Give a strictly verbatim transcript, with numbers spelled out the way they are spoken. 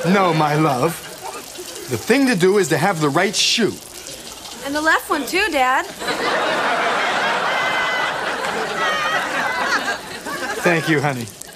No, my love. The thing to do is to have the right shoe. And the left one, too, Dad. Thank you, honey.